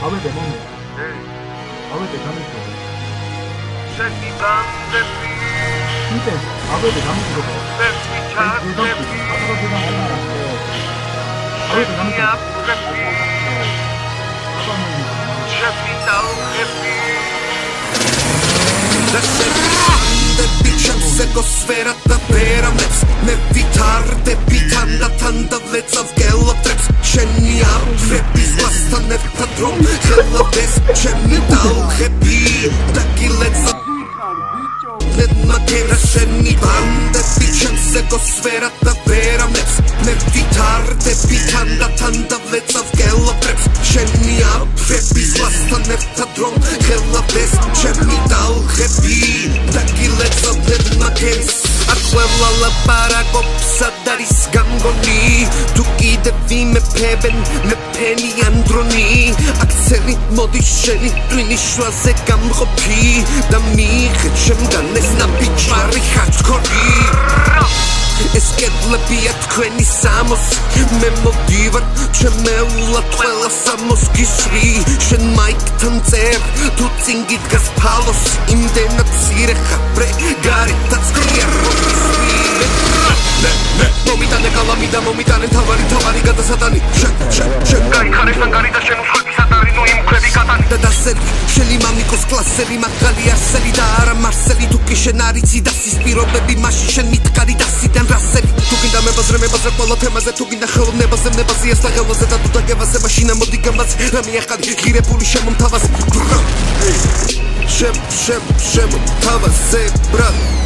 avete momento, avete capito? Dite, avete capito? Avete Sfera vera mec me vitarde bitanda tanda let's of gelotrex cheni arfepi vlastan eftatrom gelaves cheni dal hepi taki let's of Nedma kera cheni bande bicham seko sfera vera mec me vitarde bitanda tanda let's of gelotrex cheni arfepi vlastan eftatrom gelaves cheni dal hepi taki let's of Aquella la paragopsa daris gangoni Tu kidevi me peben me peni androni Akceli modisheni twini shwaze gamropi Da mi chem ganes na bichari hardcore Es gedlebi atkweni samos Me motivar cheme ula twela samos gisri Shen Mike tanzer Tu zingit gas palos Im dena tsire chapre Gari tatskrier Momitane kalamida momitane თავარი გადასატანი შენ გაიხარეს ან გარიდა შენ უცხოების ატარი ნუ იმ ქვები კატანი და დასელი შენი მამიკოს კლასელი მაგალი არსელი და არა მარსელი თუ კი შენ არიცი დასის პირობები მაშინ შენ მითხარი დასიდან რასელი თუ გინდა მებაზრე ყველა თემაზე თუ გინდა ხელოვნებაზე ნებაზიას და ხელოზე და თუ დაგევაზე მაშინ ამოდი გამბაზე რა მიახადი ღირებული შემომთავაზე შემომთავაზე ბრა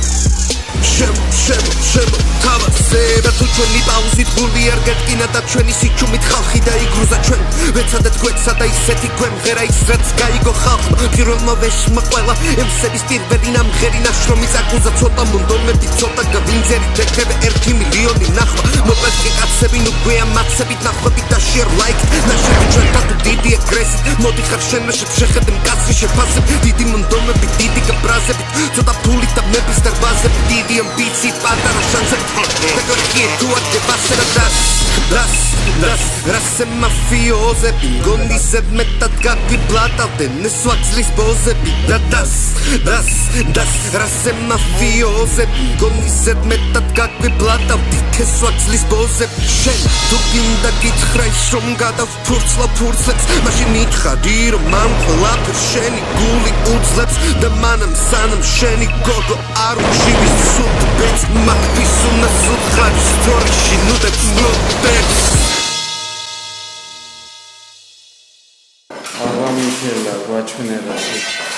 თავაზე და თუ ჩვენი პაუზით გული არ გეტკინა და ჩვენი სიჩუმით ხალხი დაიგრუზა ჩვენ ვეცადეთ გვეცა და ისეთი გვემღერა ის რაც გაიგო ხალხმა პირველმა ვეშმა ყველა ემსების პირველი ნამღერი ნაშრომი წაკუზა ცოტა მონდომები ცოტა გავინძერი თეთრები 1 მილიონი ნახვა მოკლედ კი კაცები ნუ გვიან მაცებით ნახვები და share like ნაშრომი ჩვენთან თუ დიდი ეგრესით მოდი ხარ შენაშებ შეხედე მკაცრი შეფასებ დიდი მონდომები დიდი გაბრაზებით ცოტა ფული და მეფის დარბაზები დიდი ambiții patara șanse Pe corchie tu a te pasera das Rase mafioze Pingoni se metat kakvi plata Te ne svax lispoze Bida das Rase mafioze Pingoni se metat kakvi plata Ti te svax lispoze Shen tu ginda githraj Shom gadav purcla purcleps Mașin itkhadi roman Kolaper sheni guli udzleps Da manam sanam sheni gogo aru Živis sud bez Makpisu na sud Hlač storiši nudec nudec Agam ήθελα, გვაჩვენებაში